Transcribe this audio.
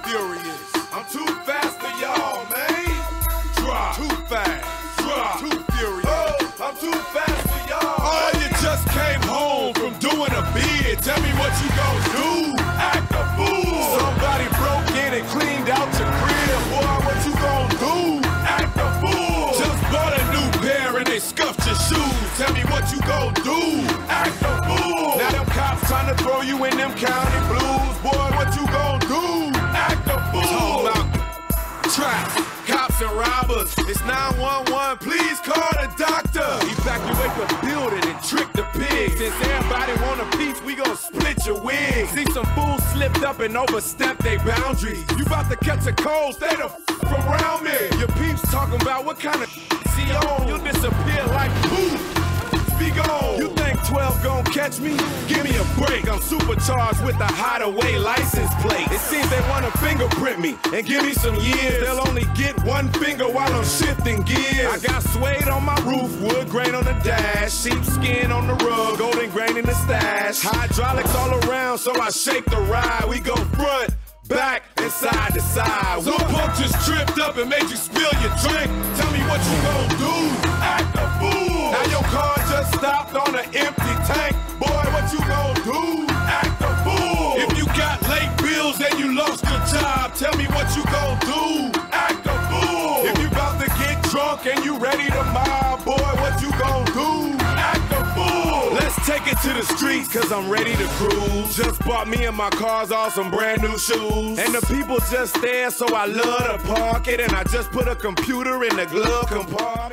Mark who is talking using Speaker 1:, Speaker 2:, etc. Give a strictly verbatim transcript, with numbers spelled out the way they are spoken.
Speaker 1: furious.
Speaker 2: I'm too fast for y'all, man. Drop.
Speaker 1: Too fast.
Speaker 2: Drop.
Speaker 1: Too furious.
Speaker 2: Oh, I'm too fast for y'all.
Speaker 1: Oh, you just came home from doing a bid. Tell me what you gon' do.
Speaker 2: Act a fool.
Speaker 1: Somebody broke in and cleaned out your crib. Boy, what you gon' do?
Speaker 2: Act a fool.
Speaker 1: Just bought a new pair and they scuffed your shoes. Tell me what you gon' do.
Speaker 2: Act a fool.
Speaker 1: Now them cops trying to throw you in them county blues. Boy, what you gon' do?
Speaker 2: Act a fool.
Speaker 1: Talking about traps, cops and robbers. It's nine one one, please call the doctor. Evacuate the building and trick the pigs. Since everybody want a piece, we gon' split your wig. See some fools slipped up and overstepped their boundaries. You about to catch a cold, stay the f from around me. Your peeps talking about what kind of she on. You'll disappear like poof. Be gone. You think twelve gon' catch me? Give me a break. I'm supercharged with a hideaway license plate. It seems they wanna fingerprint me and give me some years. They'll only get one finger while I'm shifting gears. I got suede on my roof, wood grain on the dash, sheepskin on the rug, golden grain in the stash. Hydraulics all around, so I shake the ride. We go front, back, and side to side. Some punk just tripped up and made you spill your drink. Tell me what you gon' do.
Speaker 2: Act a fool.
Speaker 1: Now your car just stopped on an empty tank. Boy, what you gon' do?
Speaker 2: Act a fool.
Speaker 1: If you got late bills and you lost your job, tell me what you gon' do.
Speaker 2: Act a fool.
Speaker 1: If you about to get drunk and you ready to mob, boy, what you gon' do?
Speaker 2: Act a fool.
Speaker 1: Let's take it to the streets, cause I'm ready to cruise. Just bought me and my cars all some brand new shoes. And the people just there, so I love to park it. And I just put a computer in the glove compartment.